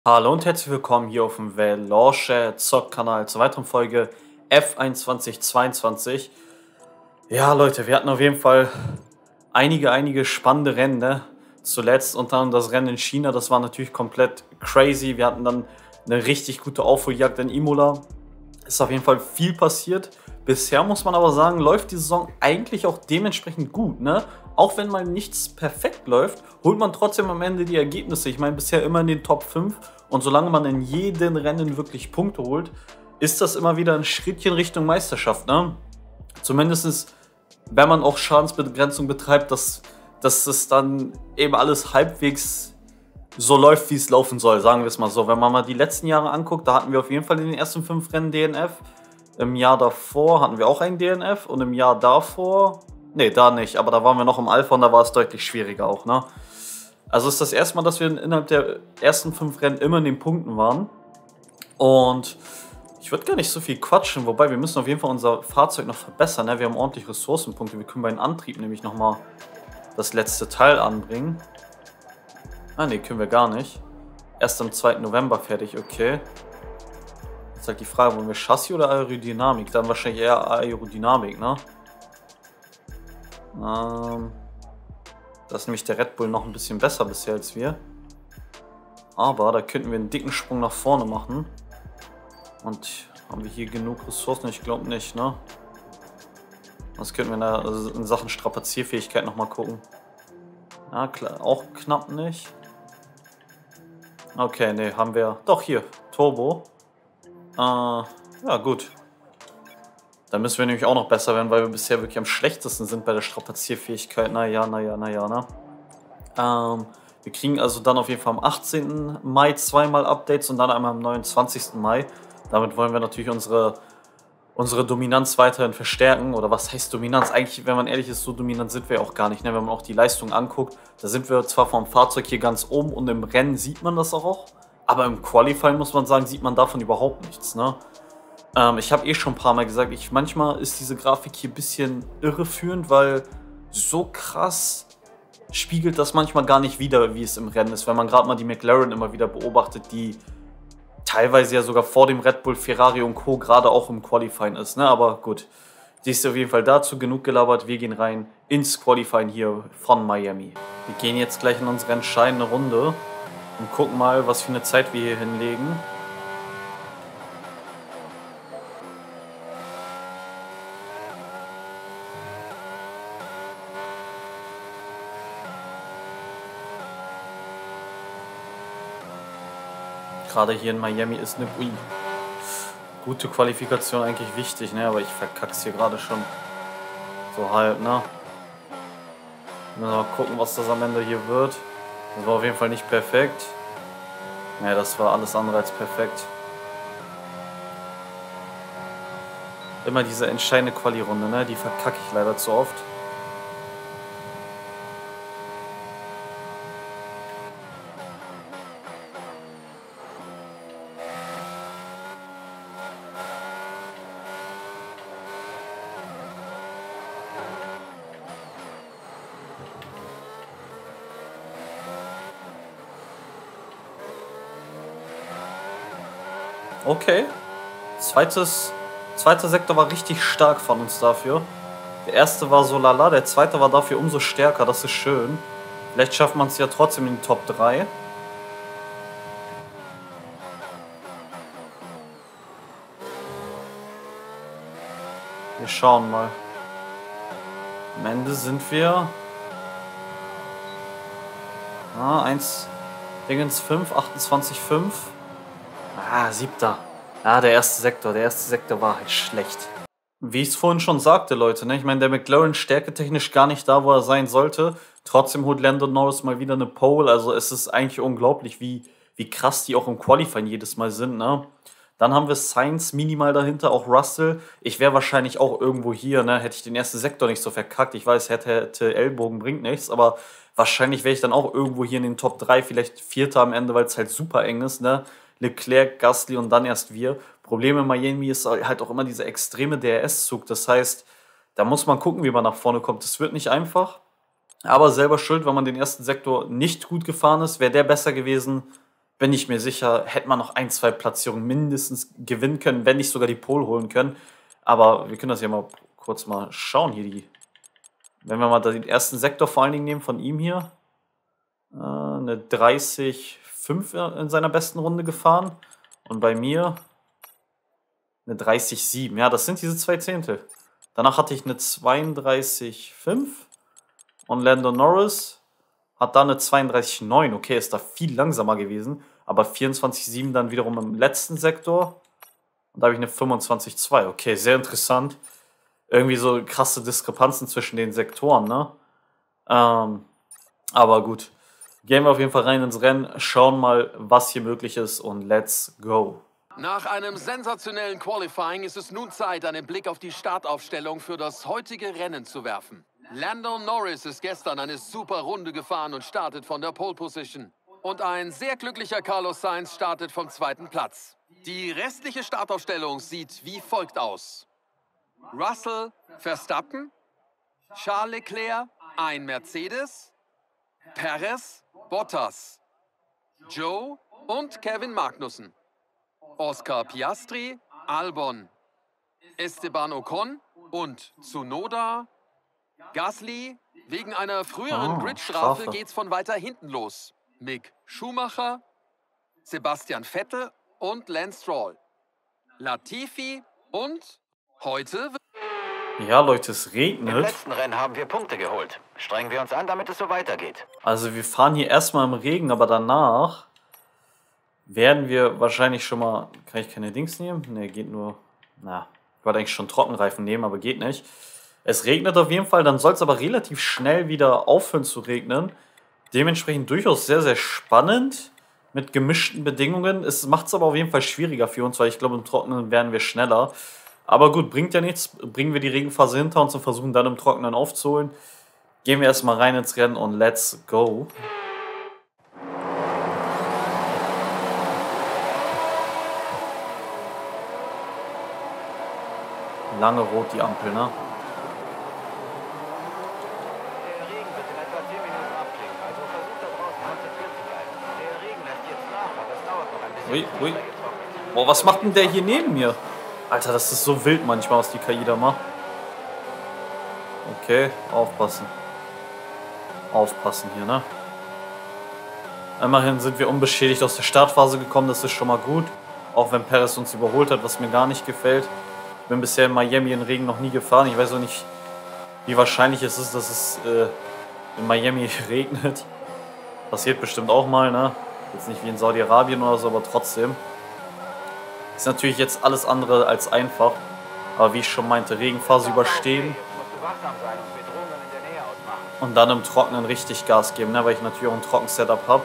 Hallo und herzlich willkommen hier auf dem Veloce Zock-Kanal zur weiteren Folge F1 2022. Ja, Leute, wir hatten auf jeden Fall einige spannende Rennen, ne? Zuletzt unter anderem das Rennen in China, das war natürlich komplett crazy. Wir hatten dann eine richtig gute Aufholjagd in Imola. Ist auf jeden Fall viel passiert. Bisher muss man aber sagen, läuft die Saison eigentlich auch dementsprechend gut, ne? Auch wenn mal nichts perfekt läuft, holt man trotzdem am Ende die Ergebnisse. Ich meine, bisher immer in den Top 5. Und solange man in jedem Rennen wirklich Punkte holt, ist das immer wieder ein Schrittchen Richtung Meisterschaft, ne? Zumindest, wenn man auch Schadensbegrenzung betreibt, dass es dann eben alles halbwegs so läuft, wie es laufen soll, sagen wir es mal so. Wenn man mal die letzten Jahre anguckt, da hatten wir auf jeden Fall in den ersten 5 Rennen DNF. Im Jahr davor hatten wir auch einen DNF und im Jahr davor, nee, da nicht, aber da waren wir noch im Alpha und da war es deutlich schwieriger auch, ne? Also ist das erste Mal, dass wir innerhalb der ersten 5 Rennen immer in den Punkten waren. Und ich würde gar nicht so viel quatschen, wobei wir müssen auf jeden Fall unser Fahrzeug noch verbessern, ne? Wir haben ordentlich Ressourcenpunkte, wir können bei den Antrieb nämlich nochmal das letzte Teil anbringen. Ah ne, können wir gar nicht. Erst am 2. November fertig, okay. Jetzt halt die Frage, wollen wir Chassis oder Aerodynamik? Dann wahrscheinlich eher Aerodynamik, ne? Das ist nämlich der Red Bull noch ein bisschen besser bisher als wir. Aber da könnten wir einen dicken Sprung nach vorne machen. Und haben wir hier genug Ressourcen? Ich glaube nicht, ne? Das könnten wir in Sachen Strapazierfähigkeit nochmal gucken. Ja, klar, auch knapp nicht. Okay, ne, haben wir. Doch, hier, Turbo. Ja, gut. Dann müssen wir nämlich auch noch besser werden, weil wir bisher wirklich am schlechtesten sind bei der Strapazierfähigkeit. Naja, ne? Wir kriegen also dann auf jeden Fall am 18. Mai zweimal Updates und dann einmal am 29. Mai. Damit wollen wir natürlich unsere Dominanz weiterhin verstärken. Oder was heißt Dominanz? Eigentlich, wenn man ehrlich ist, so dominant sind wir auch gar nicht. Ne? Wenn man auch die Leistung anguckt, da sind wir zwar vom Fahrzeug hier ganz oben und im Rennen sieht man das auch. Aber im Qualifying, muss man sagen, sieht man davon überhaupt nichts. Ne? Ich habe schon ein paar Mal gesagt, manchmal ist diese Grafik hier ein bisschen irreführend, weil so krass spiegelt das manchmal gar nicht wider, wie es im Rennen ist. Wenn man gerade mal die McLaren immer wieder beobachtet, die teilweise ja sogar vor dem Red Bull, Ferrari und Co. gerade auch im Qualifying ist. Ne? Aber gut, die ist auf jeden Fall dazu genug gelabert. Wir gehen rein ins Qualifying hier von Miami. Wir gehen jetzt gleich in unsere entscheidende Runde und gucken mal, was für eine Zeit wir hier hinlegen. Gerade hier in Miami ist eine gute Qualifikation eigentlich wichtig, ne? Aber ich verkack's hier gerade schon so halb, ne? Mal gucken, was das am Ende hier wird. Das war auf jeden Fall nicht perfekt. Ne, das war alles andere als perfekt. Immer diese entscheidende Quali-Runde, ne? Die verkacke ich leider zu oft. Okay. Zweiter Sektor war richtig stark von uns dafür. Der erste war so lala, der zweite war dafür umso stärker, das ist schön. Vielleicht schafft man es ja trotzdem in die Top 3. Wir schauen mal. Am Ende sind wir... 1, Dingens 5, 28,5. 7. Der erste Sektor war halt schlecht. Wie ich es vorhin schon sagte, Leute, ne? Ich meine, der McLaren stärketechnisch gar nicht da, wo er sein sollte. Trotzdem holt Lando Norris mal wieder eine Pole. Also es ist eigentlich unglaublich, wie krass die auch im Qualifying jedes Mal sind, ne? Dann haben wir Sainz minimal dahinter, auch Russell. Ich wäre wahrscheinlich auch irgendwo hier, ne? Hätte ich den ersten Sektor nicht so verkackt. Ich weiß, hätte Ellbogen bringt nichts, aber wahrscheinlich wäre ich dann auch irgendwo hier in den Top 3, vielleicht Vierter am Ende, weil es halt super eng ist, ne? Leclerc, Gasly und dann erst wir. Problem in Miami ist halt auch immer dieser extreme DRS-Zug. Das heißt, da muss man gucken, wie man nach vorne kommt. Das wird nicht einfach, aber selber schuld, wenn man den ersten Sektor nicht gut gefahren ist. Wäre der besser gewesen, bin ich mir sicher, hätte man noch ein, zwei Platzierungen mindestens gewinnen können, wenn nicht sogar die Pole holen können. Aber wir können das ja mal kurz mal schauen hier. Wenn wir mal den ersten Sektor vor allen Dingen nehmen von ihm hier. Eine 30,5 in seiner besten Runde gefahren. Und bei mir eine 30,7. Ja, das sind diese 2 Zehntel. Danach hatte ich eine 32,5. Und Lando Norris hat da eine 32,9. Okay, ist da viel langsamer gewesen. Aber 24,7 dann wiederum im letzten Sektor. Und da habe ich eine 25,2. Okay, sehr interessant. Irgendwie so krasse Diskrepanzen zwischen den Sektoren, ne? Aber gut. Gehen wir auf jeden Fall rein ins Rennen, schauen mal, was hier möglich ist und let's go. Nach einem sensationellen Qualifying ist es nun Zeit, einen Blick auf die Startaufstellung für das heutige Rennen zu werfen. Lando Norris ist gestern eine super Runde gefahren und startet von der Pole Position. Und ein sehr glücklicher Carlos Sainz startet vom 2. Platz. Die restliche Startaufstellung sieht wie folgt aus. Russell, Verstappen, Charles Leclerc, ein Mercedes, Perez, Bottas, Joe und Kevin Magnussen, Oscar Piastri, Albon, Esteban Ocon und Tsunoda, Gasly. Wegen einer früheren Gridstrafe geht's von weiter hinten los. Mick Schumacher, Sebastian Vettel und Lance Stroll, Latifi und heute... Ja, Leute, es regnet. Im letzten Rennen haben wir Punkte geholt. Strengen wir uns an, damit es so weitergeht. Also wir fahren hier erstmal im Regen, aber danach werden wir wahrscheinlich schon mal... Kann ich keine Dings nehmen? Ne, geht nur... Na, ich wollte eigentlich schon Trockenreifen nehmen, aber geht nicht. Es regnet auf jeden Fall, dann soll es aber relativ schnell wieder aufhören zu regnen. Dementsprechend durchaus sehr, sehr spannend mit gemischten Bedingungen. Es macht es aber auf jeden Fall schwieriger für uns, weil ich glaube, im Trockenen werden wir schneller. Aber gut, bringt ja nichts. Bringen wir die Regenphase hinter uns und versuchen dann im Trockenen aufzuholen. Gehen wir erstmal rein ins Rennen und let's go. Lange rot die Ampel, ne? Der Regen wird in etwa 10 Minuten abklingen, also versucht da draußen konzentriert zu bleiben. Der Regen lässt jetzt nach, aber es dauert noch ein bisschen. Ui, ui. Boah, was macht denn der hier neben mir? Alter, das ist so wild manchmal, was die KI da macht. Okay, aufpassen. Aufpassen hier, ne? Immerhin sind wir unbeschädigt aus der Startphase gekommen, das ist schon mal gut. Auch wenn Perez uns überholt hat, was mir gar nicht gefällt. Ich bin bisher in Miami in Regen noch nie gefahren. Ich weiß auch nicht, wie wahrscheinlich es ist, dass es in Miami regnet. Passiert bestimmt auch mal, ne? Jetzt nicht wie in Saudi-Arabien oder so, aber trotzdem. Ist natürlich jetzt alles andere als einfach. Aber wie ich schon meinte, Regenphase überstehen. Und dann im Trockenen richtig Gas geben, ne? Weil ich natürlich auch ein Trockensetup habe.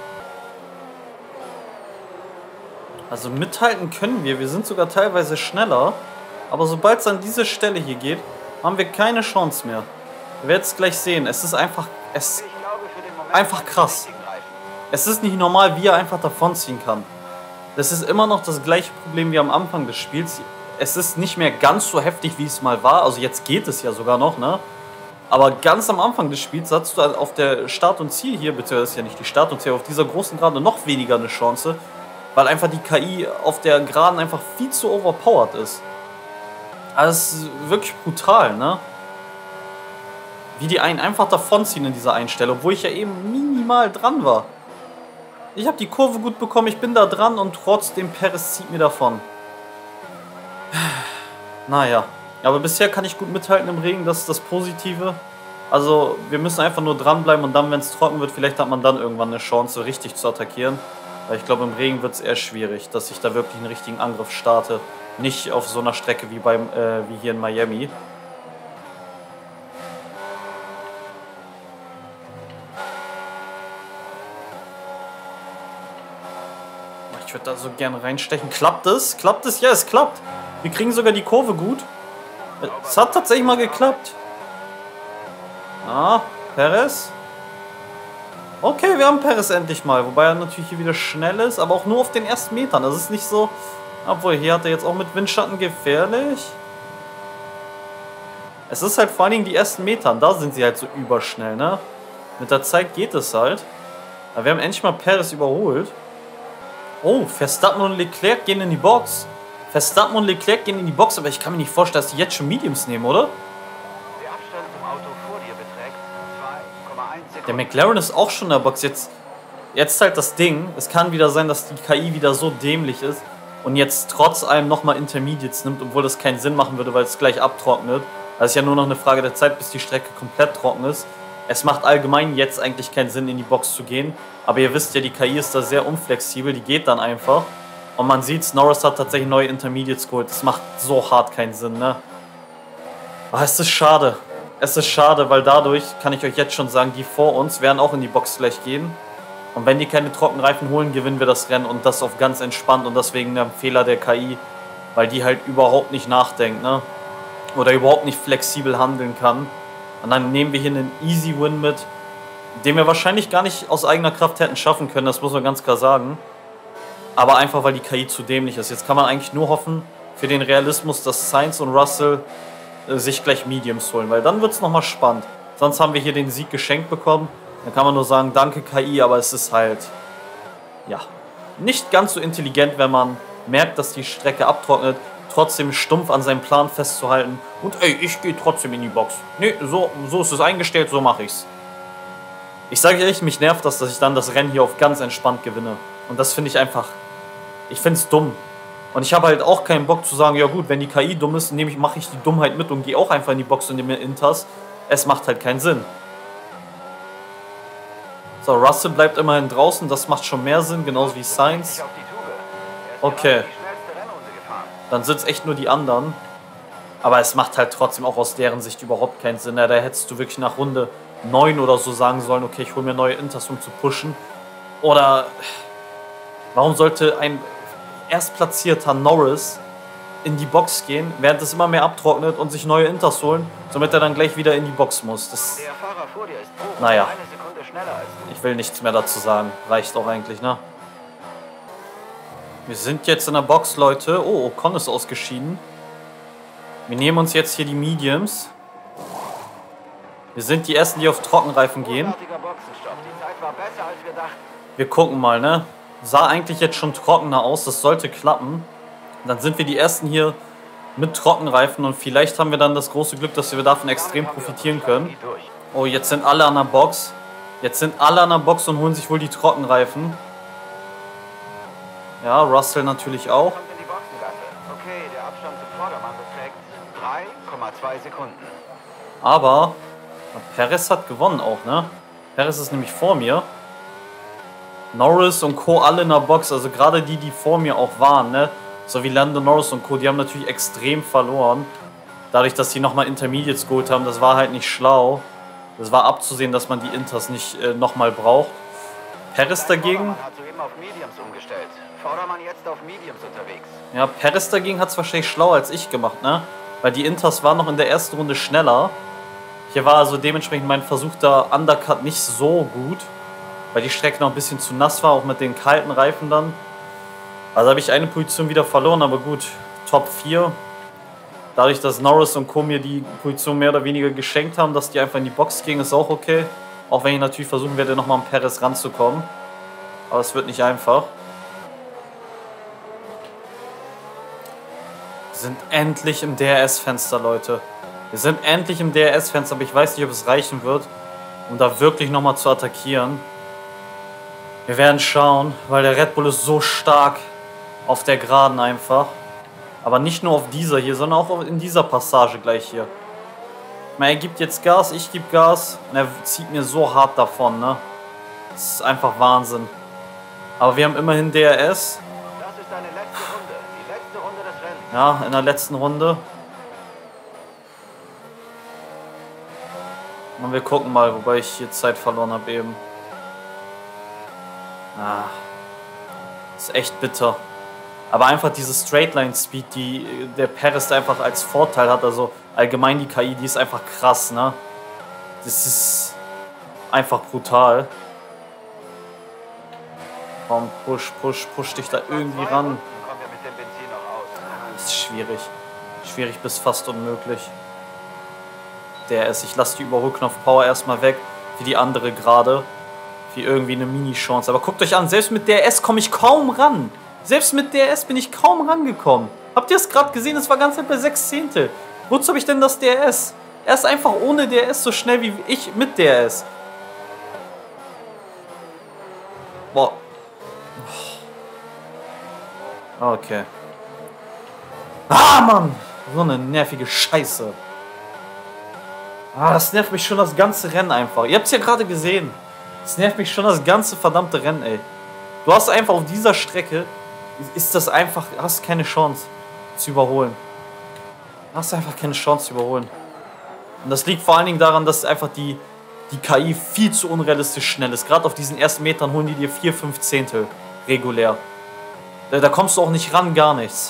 Also mithalten können wir. Wir sind sogar teilweise schneller. Aber sobald es an diese Stelle hier geht, haben wir keine Chance mehr. Ihr werdet es gleich sehen. Es ist einfach krass. Es ist nicht normal, wie er einfach davonziehen kann. Das ist immer noch das gleiche Problem wie am Anfang des Spiels. Es ist nicht mehr ganz so heftig, wie es mal war. Also jetzt geht es ja sogar noch, ne? Aber ganz am Anfang des Spiels hattest du auf der Start- und Ziel hier, beziehungsweise ist ja nicht die Start- und Ziel, auf dieser großen Gerade noch weniger eine Chance, weil einfach die KI auf der Geraden einfach viel zu overpowered ist. Also es ist wirklich brutal, ne? Wie die einen einfach davonziehen in dieser Einstellung, obwohl ich ja eben minimal dran war. Ich habe die Kurve gut bekommen, ich bin da dran und trotzdem Perez zieht mir davon. Naja, aber bisher kann ich gut mithalten im Regen, das ist das Positive. Also wir müssen einfach nur dranbleiben und dann, wenn es trocken wird, vielleicht hat man dann irgendwann eine Chance, richtig zu attackieren. Weil ich glaube, im Regen wird es eher schwierig, dass ich da wirklich einen richtigen Angriff starte. Nicht auf so einer Strecke wie hier in Miami. Ich würde da so gerne reinstechen. Klappt es? Klappt es? Ja, es klappt. Wir kriegen sogar die Kurve gut. Es hat tatsächlich mal geklappt. Ah, Perez. Okay, wir haben Perez endlich mal. Wobei er natürlich hier wieder schnell ist, aber auch nur auf den ersten Metern. Das ist nicht so... Obwohl, hier hat er jetzt auch mit Windschatten gefährlich. Es ist halt vor allen Dingen die ersten Metern. Da sind sie halt so überschnell, ne? Mit der Zeit geht es halt. Aber wir haben endlich mal Perez überholt. Oh, Verstappen und Leclerc gehen in die Box. Verstappen und Leclerc gehen in die Box, aber ich kann mir nicht vorstellen, dass die jetzt schon Mediums nehmen, oder? Der Abstand zum Auto vor dir beträgt 2,1 Sekunden. Der McLaren ist auch schon in der Box. Jetzt halt das Ding. Es kann wieder sein, dass die KI wieder so dämlich ist und jetzt trotz allem nochmal Intermediates nimmt, obwohl das keinen Sinn machen würde, weil es gleich abtrocknet. Das ist ja nur noch eine Frage der Zeit, bis die Strecke komplett trocken ist. Es macht allgemein jetzt eigentlich keinen Sinn, in die Box zu gehen. Aber ihr wisst ja, die KI ist da sehr unflexibel. Die geht dann einfach. Und man sieht, Norris hat tatsächlich neue Intermediates geholt. Das macht so hart keinen Sinn, ne? Aber es ist schade. Es ist schade, weil dadurch, kann ich euch jetzt schon sagen, die vor uns werden auch in die Box gleich gehen. Und wenn die keine Trockenreifen holen, gewinnen wir das Rennen. Und das auf ganz entspannt. Und deswegen ein Fehler der KI. Weil die halt überhaupt nicht nachdenkt, ne? Oder überhaupt nicht flexibel handeln kann. Und dann nehmen wir hier einen Easy Win mit, den wir wahrscheinlich gar nicht aus eigener Kraft hätten schaffen können, das muss man ganz klar sagen. Aber einfach, weil die KI zu dämlich ist. Jetzt kann man eigentlich nur hoffen für den Realismus, dass Sainz und Russell sich gleich Mediums holen, weil dann wird es nochmal spannend. Sonst haben wir hier den Sieg geschenkt bekommen. Dann kann man nur sagen, danke KI, aber es ist halt, ja, nicht ganz so intelligent, wenn man merkt, dass die Strecke abtrocknet, trotzdem stumpf an seinem Plan festzuhalten und ey, ich gehe trotzdem in die Box. Nee, so ist es eingestellt, so mache ich's. Ich sage ehrlich, mich nervt das, dass ich dann das Rennen hier auf ganz entspannt gewinne. Und das finde ich einfach, ich finde es dumm. Und ich habe halt auch keinen Bock zu sagen, ja gut, wenn die KI dumm ist, mache ich die Dummheit mit und gehe auch einfach in die Box und nehme mir Inters. Es macht halt keinen Sinn. So, Russell bleibt immerhin draußen, das macht schon mehr Sinn, genauso wie Sainz. Okay. Dann sind es echt nur die anderen. Aber es macht halt trotzdem auch aus deren Sicht überhaupt keinen Sinn. Ja, da hättest du wirklich nach Runde 9 oder so sagen sollen, okay, ich hole mir neue Inters, um zu pushen. Oder warum sollte ein erstplatzierter Norris in die Box gehen, während es immer mehr abtrocknet und sich neue Inters holen, somit er dann gleich wieder in die Box muss. Das, Der Fahrer vor dir ist naja, eine Sekunde schneller als du. ich will nichts mehr dazu sagen. Reicht auch eigentlich, ne? Wir sind jetzt in der Box, Leute. Oh, Ocon ist ausgeschieden. Wir nehmen uns jetzt hier die Mediums. Wir sind die Ersten, die auf Trockenreifen gehen. Großartiger Boxenstopp. Die Zeit war besser, als wir dachten. Wir gucken mal, ne? Sah eigentlich jetzt schon trockener aus. Das sollte klappen. Dann sind wir die Ersten hier mit Trockenreifen. Und vielleicht haben wir dann das große Glück, dass wir davon extrem profitieren können. Oh, jetzt sind alle an der Box. Jetzt sind alle an der Box und holen sich wohl die Trockenreifen. Ja, Russell natürlich auch. Kommt in die Boxengasse. Okay, der Abstand zum Vordermann beträgt 3,2 Sekunden. Aber Perez hat gewonnen auch, ne? Perez ist nämlich vor mir. Norris und Co. alle in der Box, also gerade die, die vor mir auch waren, ne? So wie Lando Norris und Co., die haben natürlich extrem verloren. Dadurch, dass sie nochmal Intermediates geholt haben, das war halt nicht schlau. Das war abzusehen, dass man die Inters nicht nochmal braucht. Perez dagegen... Vordermann hat soeben auf Mediums umgestellt. Vordermann jetzt auf Mediums unterwegs. Ja, Perez dagegen hat es wahrscheinlich schlauer als ich gemacht, ne? Weil die Inters waren noch in der ersten Runde schneller. Hier war also dementsprechend mein versuchter Undercut nicht so gut, weil die Strecke noch ein bisschen zu nass war, auch mit den kalten Reifen dann. Also habe ich eine Position wieder verloren, aber gut, Top 4. Dadurch, dass Norris und Co. mir die Position mehr oder weniger geschenkt haben, dass die einfach in die Box gingen, ist auch okay. Auch wenn ich natürlich versuchen werde, nochmal an Perez ranzukommen. Aber es wird nicht einfach. Wir sind endlich im DRS-Fenster, Leute. Wir sind endlich im DRS-Fenster, aber ich weiß nicht, ob es reichen wird, um da wirklich nochmal zu attackieren. Wir werden schauen, weil der Red Bull ist so stark auf der Geraden einfach. Aber nicht nur auf dieser hier, sondern auch in dieser Passage gleich hier. Ich meine, er gibt jetzt Gas, ich gebe Gas und er zieht mir so hart davon, ne? Das ist einfach Wahnsinn. Aber wir haben immerhin DRS. Das ist deine letzte Runde. Die letzte Runde des Rennens. Ja, in der letzten Runde. Und wir gucken mal, wobei ich hier Zeit verloren habe eben. Ah, ist echt bitter. Aber einfach diese Straightline-Speed, die der Perez einfach als Vorteil hat, also allgemein die KI, die ist einfach krass, ne? Das ist einfach brutal. Komm, push dich da irgendwie ran. Kommen wir mit dem Benzin noch aus. Das ist schwierig. Schwierig bis fast unmöglich. Ich lasse die Überholknopf Power erstmal weg. Für die andere gerade. die irgendwie eine Mini-Chance. Aber guckt euch an, selbst mit DRS komme ich kaum ran. Selbst mit DRS bin ich kaum rangekommen. Habt ihr es gerade gesehen? Es war ganz bei 6 Zehntel. Wozu habe ich denn das DRS? Er ist einfach ohne DRS so schnell wie ich mit DRS. Boah. Okay. Ah, Mann! So eine nervige Scheiße. Ah, das nervt mich schon das ganze Rennen einfach. Ihr habt es ja gerade gesehen. Das nervt mich schon das ganze verdammte Rennen, ey. Du hast einfach auf dieser Strecke, ist das einfach, hast keine Chance zu überholen. Hast einfach keine Chance zu überholen. Und das liegt vor allen Dingen daran, dass einfach die KI viel zu unrealistisch schnell ist. Gerade auf diesen ersten Metern holen die dir 4, 5 Zehntel regulär. Da kommst du auch nicht ran, gar nichts.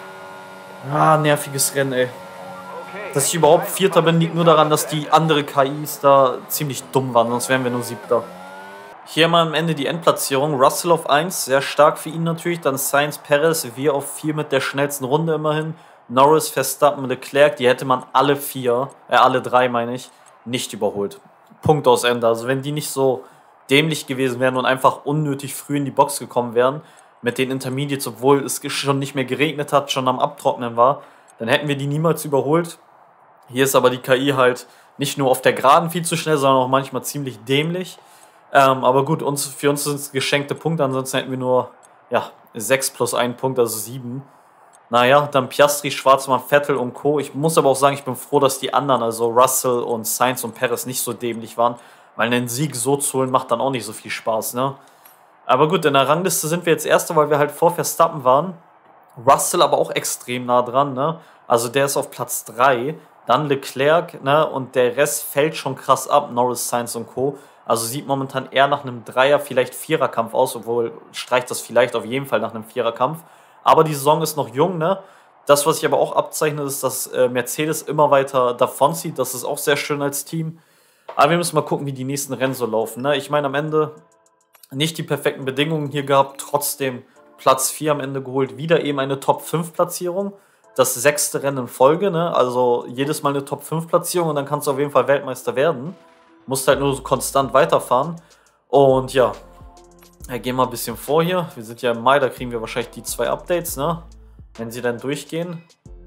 Ah, nerviges Rennen, ey. Dass ich überhaupt Vierter bin, liegt nur daran, dass die andere KIs da ziemlich dumm waren, sonst wären wir nur Siebter. Hier mal am Ende die Endplatzierung. Russell auf 1, sehr stark für ihn natürlich. Dann Sainz, Perez, wir auf 4 mit der schnellsten Runde immerhin. Norris, Verstappen, Leclerc, die hätte man alle 3 meine ich, nicht überholt. Punkt aus Ende. Also wenn die nicht so dämlich gewesen wären und einfach unnötig früh in die Box gekommen wären, mit den Intermediates, obwohl es schon nicht mehr geregnet hat, schon am Abtrocknen war, dann hätten wir die niemals überholt. Hier ist aber die KI halt nicht nur auf der Geraden viel zu schnell, sondern auch manchmal ziemlich dämlich. Aber gut, für uns sind es geschenkte Punkte, ansonsten hätten wir nur 6 plus 1 Punkt, also 7. Naja, dann Piastri, Schwarzmann, Vettel und Co. Ich muss aber auch sagen, ich bin froh, dass die anderen, also Russell und Sainz und Perez, nicht so dämlich waren, weil einen Sieg so zu holen macht dann auch nicht so viel Spaß, ne? Aber gut, in der Rangliste sind wir jetzt Erster, weil wir halt vor Verstappen waren. Russell aber auch extrem nah dran, ne? Also der ist auf Platz 3. Dann Leclerc, ne? Und der Rest fällt schon krass ab, Norris, Sainz und Co. Also sieht momentan eher nach einem Dreier-, vielleicht Viererkampf aus, obwohl streicht das vielleicht auf jeden Fall nach einem Viererkampf. Aber die Saison ist noch jung, ne? Das, was ich aber auch abzeichne, ist, dass Mercedes immer weiter davonzieht. Das ist auch sehr schön als Team. Aber wir müssen mal gucken, wie die nächsten Rennen so laufen, ne? Ich meine, am Ende nicht die perfekten Bedingungen hier gehabt, trotzdem Platz 4 am Ende geholt. Wieder eben eine Top-5-Platzierung. Das 6. Rennen in Folge, ne? Also jedes Mal eine Top-5-Platzierung und dann kannst du auf jeden Fall Weltmeister werden. Musst halt nur so konstant weiterfahren. Und ja, gehen wir ein bisschen vor hier. Wir sind ja im Mai, da kriegen wir wahrscheinlich die 2 Updates, ne? Wenn sie dann durchgehen.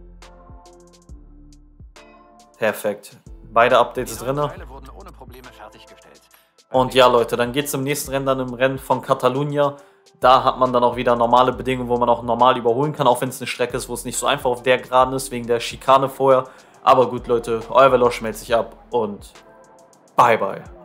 Perfekt. Beide Updates drin. Und ja, Leute, dann geht es im nächsten Rennen, dann im Rennen von Catalunya. Da hat man dann auch wieder normale Bedingungen, wo man auch normal überholen kann, auch wenn es eine Strecke ist, wo es nicht so einfach auf der Geraden ist, wegen der Schikane vorher. Aber gut, Leute, euer Veloz meldet sich ab und bye bye.